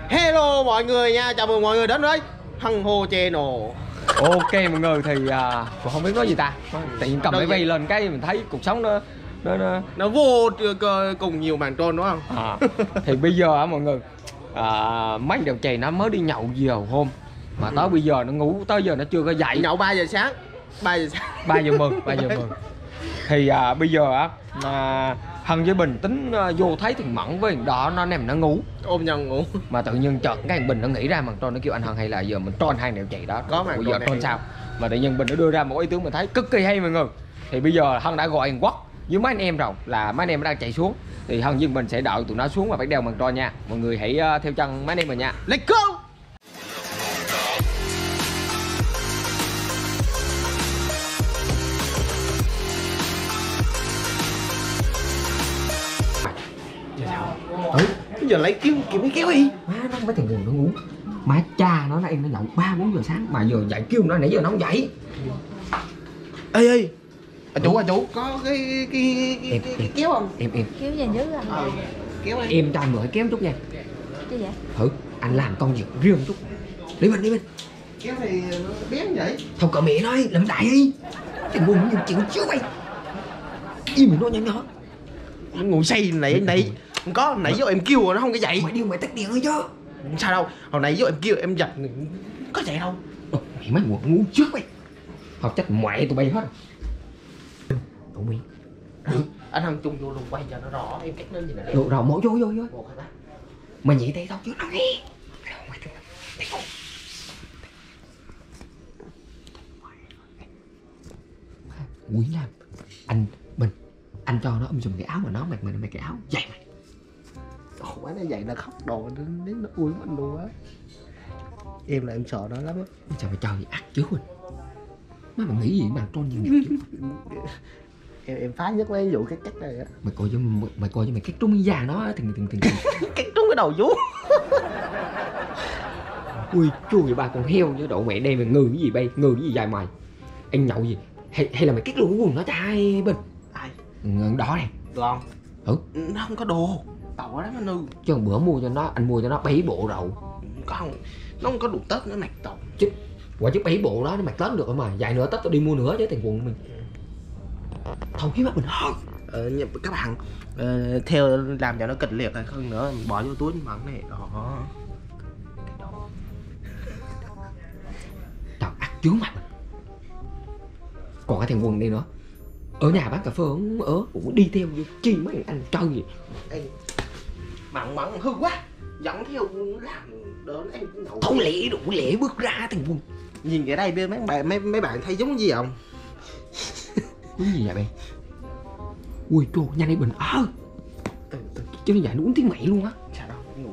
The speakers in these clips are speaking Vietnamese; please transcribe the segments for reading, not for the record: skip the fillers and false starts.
Hello mọi người nha, chào mừng mọi người đến với Hân Hồ Channel. Ok mọi người thì cũng không biết nói gì ta. Tự nhiên cầm máy bay lên cái mình thấy cuộc sống nó vô cùng nhiều màn trôn đúng không? Thì bây giờ mọi người mấy đèo chày nó mới đi nhậu nhiều hôm mà tới bây giờ nó ngủ tới giờ nó chưa có dậy. Nhậu 3 giờ sáng. 3 giờ sáng. 3 giờ mừng. Thì bây giờ Hân với Bình tính vô thấy thằng Mẫn với thằng Đỏ nó nằm nó ngủ ôm nhau ngủ. mà tự nhiên chợt cái thằng Bình nó nghĩ ra màn tròn, nó kêu anh Hân hay là giờ mình tròn hai đèo chày đó có màn giờ tròn sao mà tự nhiên Bình nó đưa ra một ý tưởng mình thấy cực kỳ hay mọi người. Thì bây giờ Hân đã gọi thằng Quốc với mấy anh em rồi, là mấy anh em đang chạy xuống thì Hân với Bình sẽ đợi tụi nó xuống và bắt đeo màn tròn nha. Mọi người hãy theo chân mấy anh em mình nha. Let's go. Bây giờ lấy kiếm cái kéo đi. Má nó mấy thằng buồn nó ngủ. Má cha nó em nó nhậu 3-4 giờ sáng mà giờ dậy kêu nó nãy giờ nó không dậy. Ê anh chủ có cái kéo không? Em kéo về dưới anh. Kéo đi. Em cho anh mượn kéo chút nha. Chứ vậy? Thử anh làm công việc riêng chút. Đi bên. Kéo thì nó bén vậy. Thôi cỡ mẹ nói làm đại đi. Thằng buồn nhiều chuyện trước mày. Im mày nói nhanh nhỏ. Nó ngủ say này. Không có, nãy giờ em kêu rồi nó không có dậy. Mày điêu mày tắt điện thôi chứ. Sao đâu, hồi nãy giờ em kêu em giật có dậy đâu. Mày mới ngủ trước mày. Học trách mẹ tụi bay hết rồi. Tụi mày. Anh Hân chung vô luôn quay cho nó rõ em cách nó gì nè. Rồi mổ vô. Mày nhảy tay tao chứ đâu đi. Quý làm anh Bình, anh cho nó dùng cái áo mà nó mặc mày cái áo dày mày. Quá nó dậy là khóc đồ đến nó ui anh luôn á. Em là em sợ nó lắm á. Sao mày cho gì ác chứ mình. Má mày nghĩ gì mà trôn nhiều chứ. Em phá nhất mấy vụ cái cách này á. Mày coi cho mày cái trung già nó thằng cái trúng cái đầu vú. Ui chú vậy ba con heo với độ mẹ đây mày ngừ cái gì bay, ngừ cái gì dài mày. Anh nhậu gì hay là mày cắt luôn quần nó cho ai Bình. Ai? Đó này Được không? Nó không có đồ tàu đó nó nư. Chứ bữa mua cho nó, anh mua cho nó 7 bộ rậu. Không, nó không có đủ Tết nó mặc tàu chứ. Quả chứ 7 bộ đó nó mặc Tết được mà. Vài nữa Tết tôi đi mua nữa chứ tiền quần mình. Thôi hiếp mắt mình thôi. Các bạn theo làm cho nó kịch liệt hay hơn nữa bỏ vô túi Mẫn này đó. Trời ác chướng mặt mình. Còn cái thằng quần đây nữa. Ở nhà bán cà phê cũng đi theo chi mấy anh chơi gì. Mẫn hư quá. Dẫn theo làm đỡ anh nhậu. Không lẽ đủ lẽ bước ra thằng quần. Nhìn cái đây mấy bạn thấy giống gì không? Giống gì vậy bạn? Ui trời nhanh đi Bình. Chứ nó dạy nó uống tiếng mẹ luôn á. Sao đâu ngủ.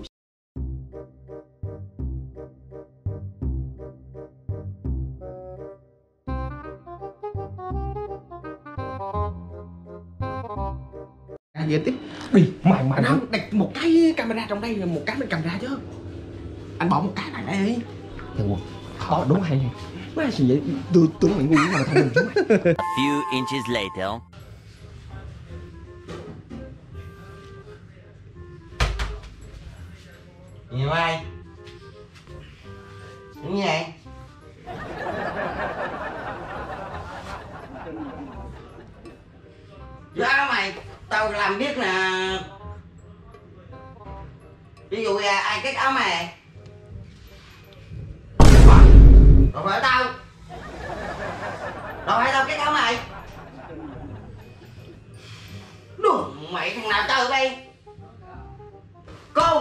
Về tiếp đi mày anh không đặt một cái camera trong đây, một cái mình cầm ra chứ. Anh bỏ một cái này đây đi. Thằng quần đúng hay. Má gì vậy? Tưởng mày ngu mà thằng mình chứ mày. A few inches later. Gì mày? Đúng vậy? Đó mày, tao làm biết là ví dụ ai cắt áo mày đâu phải tao cắt áo mày. Đồ mày thằng nào chơi đây? Cô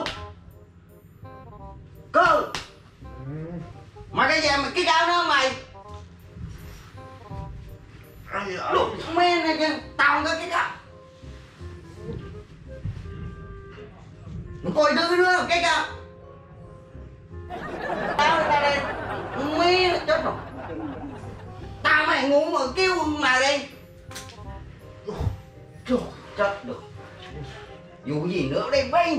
mà cái gì mà cái áo đó mày? Đồ mẹ này kìa, tao không có cái áo. Coi đứa nữa cái kìa. Tao đây mẹ chết rồi. Tao mày ngu mà kêu mà đi. Trời chết được. Dù gì nữa đây Vinh.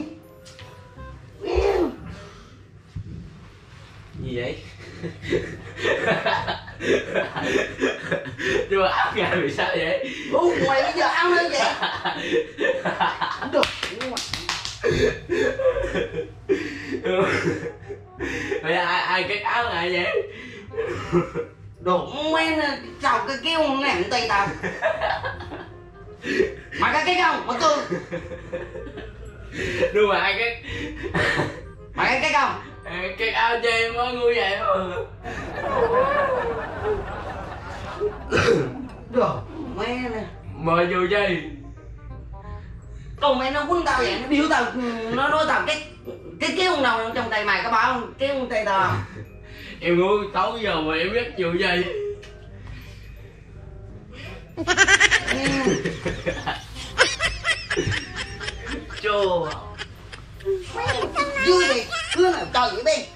Gì vậy? Nhưng mà áo gà vì sao vậy? Mày bây giờ ăn lên vậy? Được. Bây giờ ai cái áo lại vậy? Đồ quen sao cái kêu ném tay tao. Mày có cái không? Mày cười. Đưa mà ai cái Mày có cái không? cái áo cho em mới ngu vậy mà. Đồ mẹ nè. Mời dù gì? Đồ mẹ nó quấn tao vậy, nó biểu tao, nó nói tao cái kêu nào trong tay mày có bảo không? Kêu trong tay tao. Em ngu 6 giờ mà em biết dù gì? Chô. Dư đi, cứ nào trời vậy đi.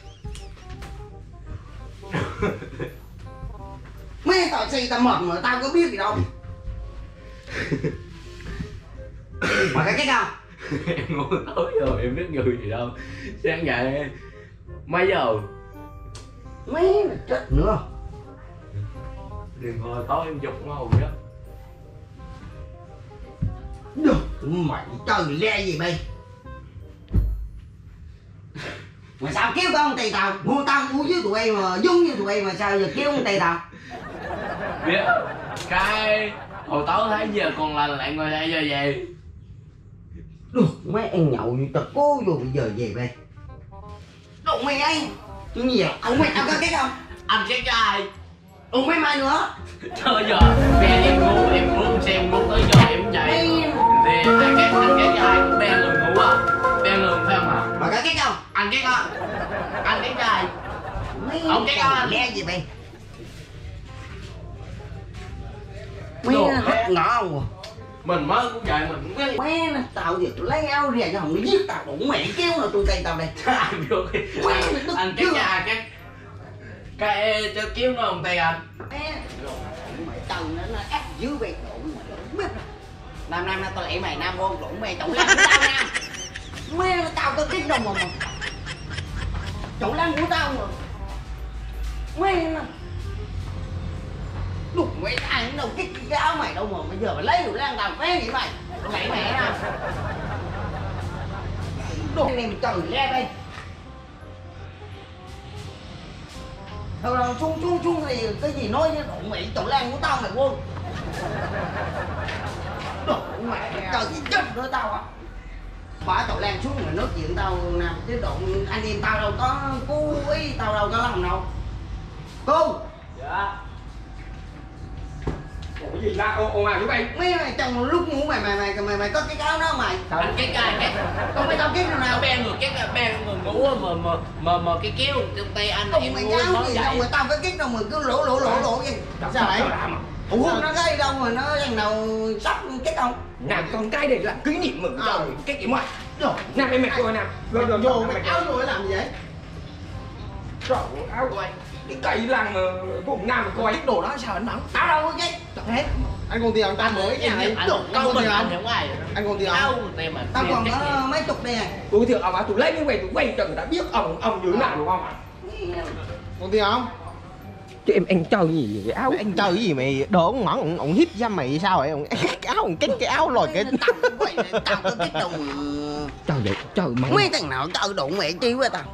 Mấy tao xây tao mệt mà tao có biết gì đâu. Mày có cái không? Em ngủ 6 giờ em biết dù gì đâu. Sáng dậy mấy giờ? Mấy là chết nữa. Đừng hồi tối em dục nó hầu đó. Được, mày trời le gì mày? Mà sao kéo con tay tao? Mua tao mua với tụi em mà giống như tụi em mà sao giờ kéo con tay tao? Biết cái hồi tối thấy giờ còn lành lại ngồi đây giờ về. Được, mấy anh nhậu như tao cố vô bây giờ về đây. Đồ mày anh. Chứ như vậy, ông mày tao có cái không? Anh cái ai? Ủa mấy mai nữa? Trời giờ bè em ngủ xem ngủ tới giờ em dậy. Thì anh cái ai cũng bè người ngủ à? Bè người phải không à? Mà có cái không? Anh cái con. Anh cái ai? Ông cái con. Le gì mày? Mấy hết ngõ không à? Mình mới cũng vậy mình cũng biết. Mấy nó tao giờ tụi lấy áo rìa cho hồng nó giết tao đủ mẹ kéo nào tôi tay tao đây. Anh vô anh cái nhà cái cho kiếm nó không tay anh. Mày tao nó ép dưới về đủ mày biết. Nam tao lại mày nam vô đủ mày chậu lan của tao nam. Mẹ tao có kích đâu mà. Chậu lan của tao mà. Mẹ nó. Đục mày ai đâu kích cái áo mày đâu mà bây giờ mày lấy chậu lan tao phế vậy mày. Mày nè. Đồ này mày trời le đây. Đâu xuống thì cái gì nói với đụng mày chậu lan của tao mày quên. Đồ mày trời chết nữa tao à. Bỏ chậu lan xuống rồi nói chuyện tao nè chứ đụng anh em tao đâu có cố ý tao đâu có làm đâu. Cô. Dạ. Ủa gì la ồn ào với bay? Mấy mày trong lúc ngủ mày có cái áo đó mày. Anh cái cái Không phải tao kiếm nào nào. bè người ngủ mà cái kéo trong tay anh Không em mày ngủ áo nói gì đâu vậy. mà tao có kích đâu mà cứ lỗ vậy. Sao vậy? Ủa nó cái đâu mà nó thằng nào sắp kích không? Nam con cái này là kỷ niệm mừng trời cái gì mà. Nam em mặc rồi Nam. Rồi Vô mày áo vô làm gì vậy? Trời áo của anh. Cái cây lăng vùng Nam mà coi. Cái đồ đó sao anh bắn? Tao đâu có cái. Hết. Anh còn tiền ông tao mới nha. Anh còn tiền anh không ai. Anh còn tiền Áo ông. này mà. Tao còn có mấy chục đây này. Tôi thiệt ông tôi lấy cái về tôi quay cho người ta biết ông như thế nào đúng không ạ? Còn tiền không? Chứ em chơi gì vậy áo? Anh chơi cái gì mày? Đồ ông mẫn, ông hiếp dâm mày sao vậy? Ông cái áo, ông cái áo rồi cái... Tao có kích đâu mà. Trời vậy, trời mày. Mấy thằng nào chơi đụng mẹ chi quá tao.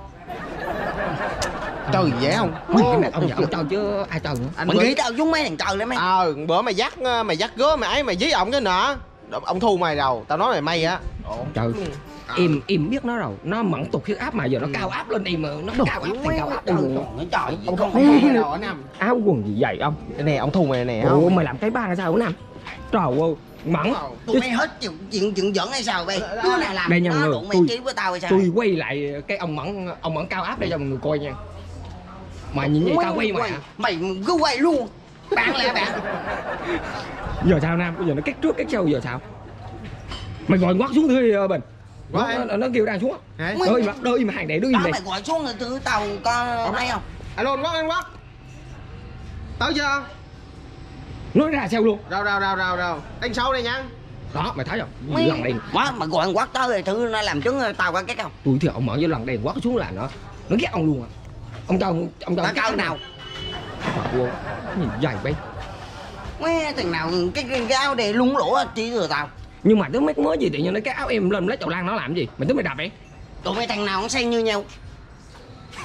Chơi gì dễ không? Cái này ông chơi chứ ai chơi nữa. Anh Mình bữa... nghĩ tao giống mấy thằng chơi lắm mấy. Bữa mày dắt gớ mày ấy mày dí ổng cái nữa. Ông thu mày đầu, tao nói mày may á. Trời. Em biết nó rồi, nó mẫn tụt huyết áp mà giờ nó cao áp lên em mà nó cao áp thành cao áp Trời luôn. trời Ông không không hay đâu ở Nam. Áo quần gì vậy ông? Nè, ông thu mày nè Ủa không? mày làm cái ba là sao hả Nam? Trời ơi, mẫn. tụi mày hết chuyện giỡn hay sao vậy? Đứa nào làm Đây nha nó mọi đụng mày người, chi với tao hay sao? tôi quay lại cái ông mẫn cao áp đây cho mọi người coi nha. Mà nhìn vậy tao quay mày hả? Mày cứ quay luôn. Bạn lẽ bạn. Giờ sao Nam? Bây giờ nó cách trước cách sau giờ sao? Mày gọi ngoắt xuống thôi Bình. Nó kêu đang xuống á. Đợi mà hàng để đứa im Đó đây. mày gọi xuống rồi từ tàu có hay không? Alo anh Quát. Tới chưa? Nói ra sao luôn. Đâu. Anh sau đây nha. Đó mày thấy không? Mấy Lần đèn. quá mà gọi anh quát tới rồi thử nó làm chứng tao qua cái không? Tôi thì ông mở với lần đèn quát xuống là nó ghét ông luôn à. Ông cho Tao cao nào? Wow. Nhìn dày bay. Mấy thằng nào cái áo để lúng lỗ chỉ rồi tao. Nhưng mà tới mấy mới gì tự nhiên nó cái áo em lên lấy chậu lan nó làm gì? Mày tới mày đập vậy? Tụi mấy thằng nào cũng xen như nhau.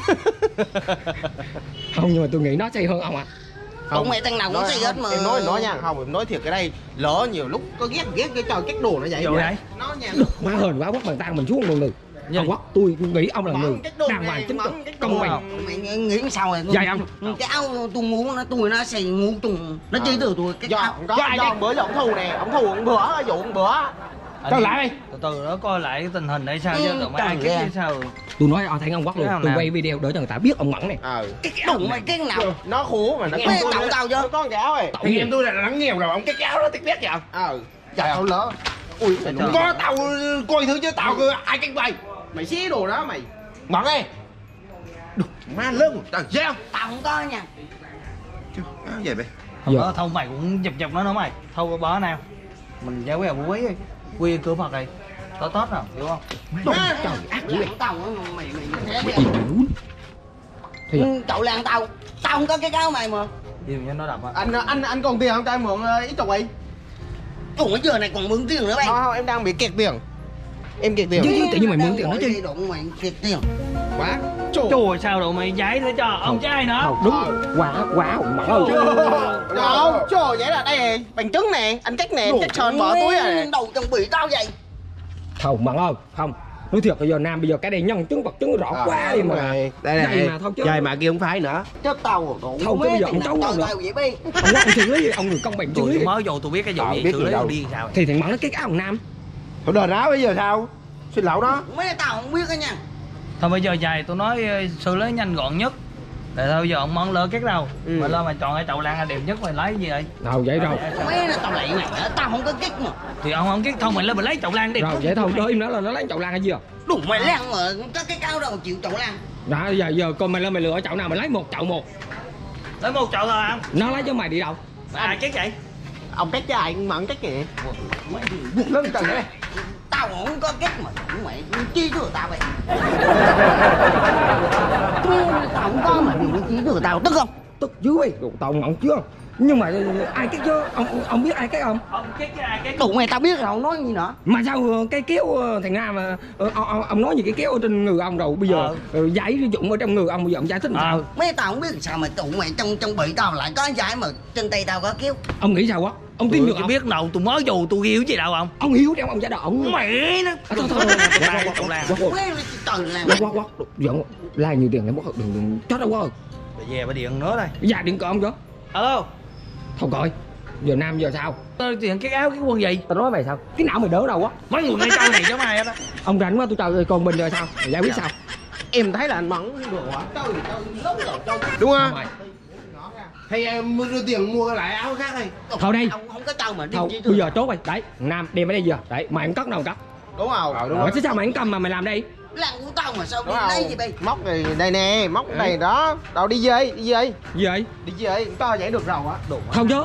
Không, nhưng mà tôi nghĩ nó say hơn ông ạ. Tụi mày thằng nào cũng say hết mà. Em nói nha, không em nói thiệt cái đây lỡ nhiều lúc có ghét cái trò kết đồ nó vậy. Rồi vậy? Nó nha. Má hờn quá, quát bàn tay mình xuống luôn người. Ông quát, tôi nghĩ ông là người đàng hoàng chính trực, công bình. Mày nghĩ sao rồi? Dạy ông. Cái áo tôi ngủ nó tôi nó xài ngủ tùng nó chỉ từ tôi cái áo. Do bữa giờ ông thù nè, ông thù ông bữa dụ ông bữa. Coi lại đi. Từ từ nó coi lại cái tình hình hay sao chứ tụi mày ai kích hay sao. Tôi nói thấy ông quát luôn. Tôi quay video để cho người ta biết ông Mẫn này. Đụng mày cái nào? Nó khổ mà nó tao chứ. nó có cái áo ấy. Anh em tôi là nó nghèo rồi, ông cái áo đó tiếc tiếc vậy. Trời ơi lỡ. Ui, có tao coi thử chứ tao ai cách mày. Mày xí đồ đó mày. Mẫn ơi. Má lưng, trời sao? Tao không có nha. Áo gì vậy? Đó, thông mày cũng chụp nó nữa mày. Thôi bó nào. Mình giải quyết quý đi. Quy cửa Phật này. Tốt nào, hiểu không? Trời ác dữ vậy. Tao mày chậu lan tao không có cái áo mày mà. Điều cho nó đập á. Anh còn tiền không cho em mượn ít chục ấy. Cùng cái giờ này còn mượn tiền nữa bay. Không, em đang bị kẹt tiền. Em kẹt tiền. Chứ tự nhiên mày mượn tiền nó chứ. Đụng mày kẹt tiền. Quá. Trời sao đâu mày giấy nữa cho ông trai nữa. Không, đúng. Quá ông Mẫn ơi. Không, trời vậy là đây bánh trứng nè, anh cách nè, cách tròn bỏ túi à. Đầu trong bị tao vậy. Không Mẫn ơi, không. Nói thiệt bây giờ Nam bây giờ cái đây nhân chứng vật chứng rõ quá đi mà. Đây này mà thôi chứ. Dài mà kia không phải nữa. Chết tao rồi. Không chứ bây giờ ông trấu đâu nữa. Vậy bi. Ông xử lý ông người công bình xử lý. Tôi mới vô tôi biết cái vụ gì xử lý đi sao. Thì thằng Mẫn nó cái áo thằng Nam. Thôi đền áo bây giờ sao? Xin lỗi đó. Mấy tao không biết đó nha. Thôi bây giờ dài tôi nói xử lý nhanh gọn nhất. Tại thôi giờ ông Mẫn lỡ két đâu. Mà lên mà chọn cái chậu lan là đẹp nhất mày lấy gì vậy? Đâu vậy đâu. Mấy nó tao lại mày tao không có kích mà. Thì ông không két thông mày lên mình lấy chậu lan đi. Rồi vậy thôi, đợi im nó là nó lấy chậu lan hay gì à? Đủ mày lan mà có cái cao đâu chịu chậu lan. Đó giờ coi mày lên mày lựa chậu nào mày lấy một chậu một. Lấy một chậu thôi anh. Nó lấy cho mày đi đâu? À két vậy? Ông cách cho anh Mẫn cách kìa. Lớn trời ơi. Tao không có kích mà mày chi thừa tao vậy. Tao không có mà chi thừa tao tức không? Tức dữ vậy, đồ tao ngọng chưa? Nhưng mà ai cái chứ? Ông biết ai cái không? Ông két cái ai két? Đủ mày tao biết rồi không nói gì nữa. Mà sao cái kéo thằng Nam mà ông nói gì cái kéo ở trên người ông rồi bây giờ giấy dụng ở trong người ông bây giờ ông giải thích làm sao? Mấy tao không biết sao mà tụi mày trong bị tao lại có giải mà trên tay tao có kéo. Ông nghĩ sao quá? Ông tin được Tôi không? biết đâu tôi mới dù tôi hiểu gì đâu không? Ông hiếu trong ông giả đỏ ông. Mẹ nó. Thôi Chậu lan. Mấy trời lan. Quá giận la nhiều tiền này mất đừng chết đâu quá. Về bà điện nữa đây. Dạ điện cơm chứ. Alo. Không coi. Giờ Nam giờ sao? Tôi tiền cái áo cái quần gì? Tao nói mày sao? Cái não mày đỡ đâu quá. Mấy người ngay trâu này giống ai đó. Ông rảnh quá tôi chờ còn mình rồi sao? Mày giải quyết sao? Em thấy là anh Mẫn được hả? Đúng không? Hay em đưa tiền mua lại áo khác đi. Thôi đi. Ông không có trâu mà đi. Thôi bây giờ chốt rồi. Đấy, Nam đem ở đây giờ. Đấy, mày không cất đâu cất. Đúng không? Đúng Rồi chứ sao mày không cầm mà mày làm đây? Lan của tao mà sao đi Đúng lấy không? gì bay? Móc này đây nè, móc này đó. Đâu đi về, đi về. Gì vậy? Đi về, to vậy được rồi á. Đủ. Không chứ.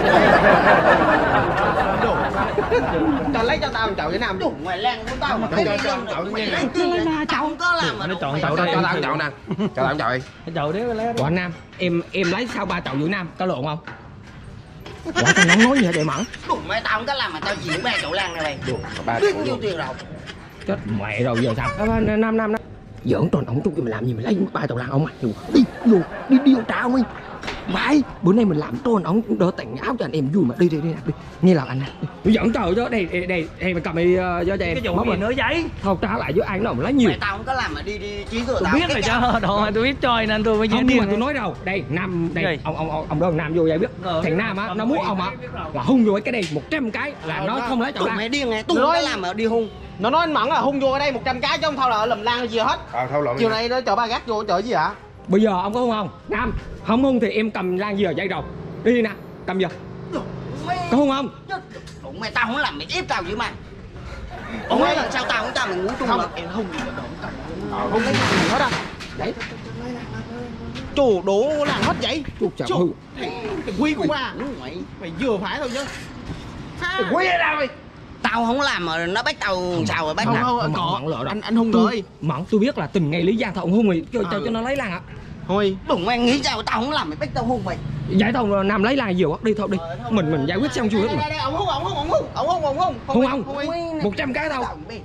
Đủ. Cho lấy cho tao một chậu vậy Nam. Đủ mày Lan của tao mà Cho chậu mày lấy tiền mà tao không có làm mà Nó chọn Chậu chậu đây, đây. cho tao một chậu nè. Cho tao một chậu đi. Cái chậu đéo lấy. Quả Nam, em lấy sao 3 chậu giữa Nam, có lộn không? Quả tao không nói gì hết vậy Mẫn. Đủ mày tao không có làm mà tao chịu 3 chậu lan này mày. Đủ. Ba Biết chậu nhiêu luôn. tiền đâu. Chết mẹ rồi giờ sao? Nam. Giỡn tròn ổng chung mày làm gì mày lấy 3 chậu lan ông mày. Đi điều tra ông đi. Mày, bữa nay mình làm tròn ổng đỡ tặng áo cho anh em vui mà đi. Nghe lời anh nè. Giỡn trời chứ, đây mày cầm đi cho em. Cái vụ gì nữa giấy? Thôi trả lại với ai nó lấy nhiều. Mày tao không có làm mà đi chí thừa Tôi tao. biết rồi chứ, đồ tôi biết chơi nên tôi mới Không nhưng mà tôi nói đâu. Đây, Nam đây, ông đó Nam vô vậy biết. Thằng Nam á, nó muốn ông á là hung vô cái đây 100 cái là nó không lấy chậu Tụi lan. mày điên nghe, tôi không có làm mà đi hung. Nó nói anh Mẫn là hung vô ở đây 100 cái chứ không thôi là lùm lan gì hết. Thôi lộn. Chiều nay nó chở ba gác vô chở gì hả? Bây giờ ông có hung không? Nam, không hung thì em cầm lan giờ dây rồi. Đi nè, cầm giờ. Có hung không? Tụi mày tao không làm mày ép tao dữ mà. Ông nói là sao tao không cho mày ngủ chung Không, mà. em hung gì không lấy gì hết á. Đấy. Chủ đổ làm hết vậy. Chút chậu hư. Cái quý của ba. Mày vừa phải thôi chứ. Quý ở đâu mày? Tao không làm mà nó bắt tao sao rồi bắt Không, nào. không, Mẫn, có. Mẫn lỡ rồi. Anh hung rồi. Mẫn tôi biết là từng ngày Lý Giang thọ hung mày cho nó lấy lan ạ. Thôi. Đừng mày nghĩ sao tao không làm mày bắt tao hung mày. Giải tao Nam lấy lan nhiều quá đi thôi đi. Mình giải quyết xong chưa hết mà. Đây, ông hung. Hung không? 100 cái đâu.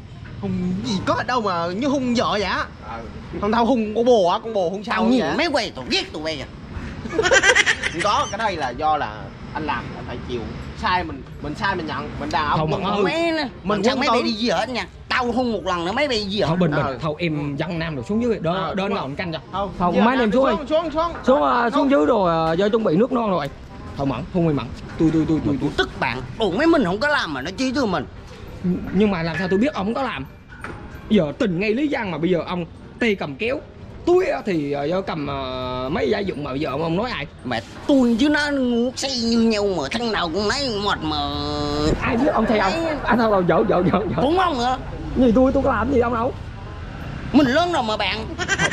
Hùng gì có ở đâu mà như hùng vợ vậy á. Thằng tao hùng con bồ á, con bồ hùng sao Tao vậy? nhìn mấy quầy tụi ghét tụi bay à. Không có, cái đây là do là anh làm anh phải chịu. Sai mình sai mình nhận, mình đàn ông. Không, mình ừ. Mấy nè, Mình mình chẳng quân mấy tử. bay đi gì hết nha. Tao hung một lần nữa mấy bay gì hết. Thôi bình Ờ. bình, thôi em dăng nam rồi xuống dưới đó, đơn ngọn canh cho. Thôi, giờ mấy anh em xuống đi. Xuống dưới rồi giờ chuẩn bị nước non rồi. Thôi mẫn, không mày mẫn. Tôi Tức bạn, đồ mấy mình không có làm mà nó chỉ từ mình. nhưng mà làm sao tôi biết ông có làm? Giờ tình ngay lý giang mà bây giờ ông tay cầm kéo, túi thì do cầm mấy gia dụng mà bây giờ ông nói ai? Mẹ tôi chứ nó ngu say như nhau mà thằng nào cũng nói mệt mà. Ai biết ông thay ông? Anh thôi dỗ. Cũng không nữa. Gì tôi có làm gì ông đâu? Mình lớn rồi mà bạn.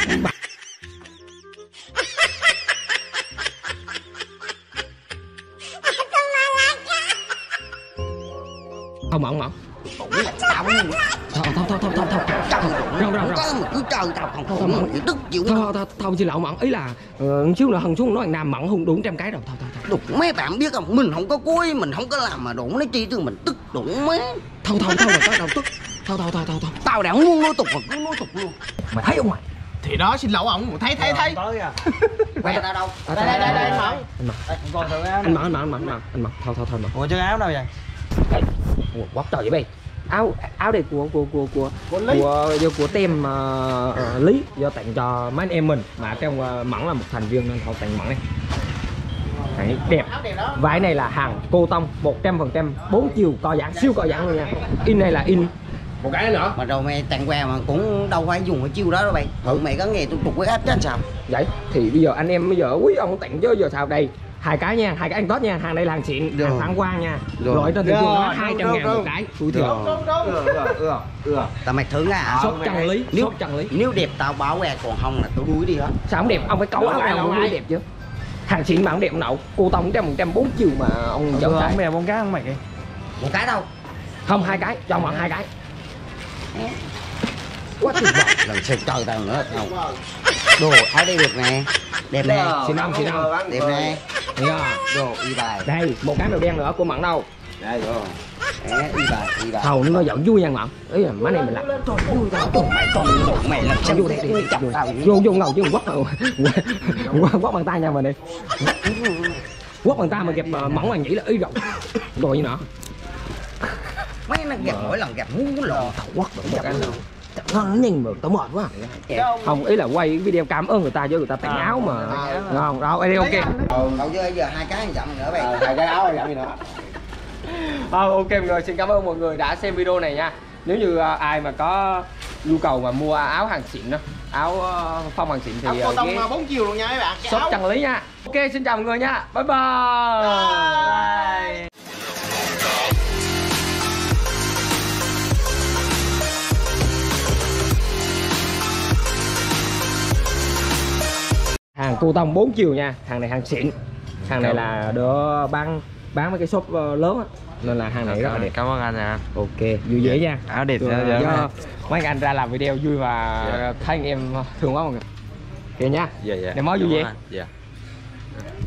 Không mẫn. Cũng là tao Thôi. trời Đâu. không có mà cứ trời tao không thì tức chịu nó. Thôi xin lỗi mẫn, ý là xíu nữa hằng xuống nói thằng Nam mẫn hung đủ trăm cái rồi. Thôi. Đụng mấy bạn biết không, mình không có cối, mình không có làm mà đụng nó chi từ mình tức đụng mấy. Thôi rồi có đâu tức. Thôi. Tao đã muốn nói tục mà cứ nói tục luôn. Mày thấy không mày? Thì đó xin lỗi ông, thấy. Quay tao đâu? Đây Anh mẫn. Thôi mẫn. Ủa chân áo đâu vậy? Quất trời vậy bay. Áo đây của tem Lý do tặng cho mấy anh em mình mà trong Mẫn là một thành viên nên họ tặng Mẫn này. Đấy, đẹp. Vải này là hàng cô tông 100% 4 chiều co giãn, siêu co giãn luôn nha. In này là in một cái nữa. Mà rồi mày tặng quà mà cũng đâu phải dùng cái chiêu đó đâu bay. Mày có nghe tôi trục cái áp chết sao? Vậy thì bây giờ anh em bây giờ quý ông tặng chứ giờ sao đây? Hai cái nha, hai cái ăn Tết nha, hàng đây là hàng xịn, hàng phản quang nha. Rồi trên thị trường nó 200.000 một cái, tôi thừa. Tao mày thử à? Sốt chân lý. Nếu đẹp tao báo quà, còn không là tôi đuổi đi hết. Sao không đẹp, ông phải cấu áo nào mới đẹp chứ. Hàng xịn mà không đẹp nậu, cô tông 100% 4 chiều mà ông dẫn Không cái. mèo con cá không mày kìa. Một cái đâu? Không, hai cái, cho Mẫn hai cái. Quá tuyệt vời. Lần sau trời tao nữa không. Đồ áo đây được nè. Đẹp nè. Xịn không? Đẹp nè. Đồ y bài. Đây, một cái màu đen nữa của Mẫn đâu. Đây rồi. Đấy, y bài. Thầu nó giận vui nha Mẫn. Ý là mấy này mình làm. Mày làm sao Vô đây đi, vô ngầu chứ quất bằng tay nha mình đi. Quất bằng tay mà kẹp Mẫn bằng nhĩ là ý rộng. Rồi như nọ. mấy nó gặp mỗi lần gặp muốn lộn. Quất bằng cái nào. Nó nhìn mà tao mệt quá. Không, ý là quay video cảm ơn người ta chứ người ta tặng áo mà. Ngon, đâu, đây ok. Cậu chơi giờ hai cái chậm nữa bay. Hai cái áo là gì nữa. Ok mọi người, xin cảm ơn mọi người đã xem video này nha. Nếu như ai mà có nhu cầu mà mua áo hàng xịn đó, áo phong hàng xịn thì Cô tông 4 chiều luôn nha mấy bạn. shop Trần Lý nha. Ok, xin chào mọi người nha. Bye bye. Hàng cô tông 4 chiều nha, hàng này hàng xịn. Hàng này là đỡ bán mấy cái shop lớn á, nên là hàng này rất là đẹp. Cảm ơn anh nha. Ok, vui vẻ nha. Áo đẹp Do mấy anh ra làm video vui và thấy anh em thương quá mọi người. Ok nha. Dạ. Để mối vui vẻ. Dạ.